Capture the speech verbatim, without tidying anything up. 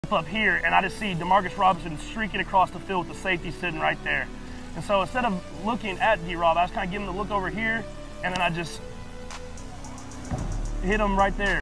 up here, and I just see Demarcus Robinson streaking across the field with the safety sitting right there. And so instead of looking at D-Rob, I was kind of giving him the look over here, and then I just hit him right there.